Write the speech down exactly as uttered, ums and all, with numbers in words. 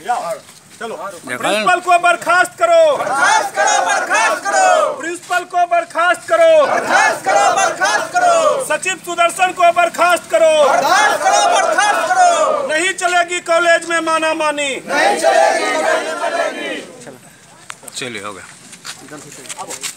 चलो प्रिंसिपल को बर्खास्त करो, बर्खास्त करो, बर्खास्त करो, प्रिंसिपल को बर्खास्त करो, बर्खास्त करो, बर्खास्त करो, सचिव सुदर्शन को बर्खास्त करो, बर्खास्त करो, बर्खास्त करो। नहीं चलेगी कॉलेज में माना मानी, नहीं चलेगी, नहीं चलेगी। चलिए हो गया।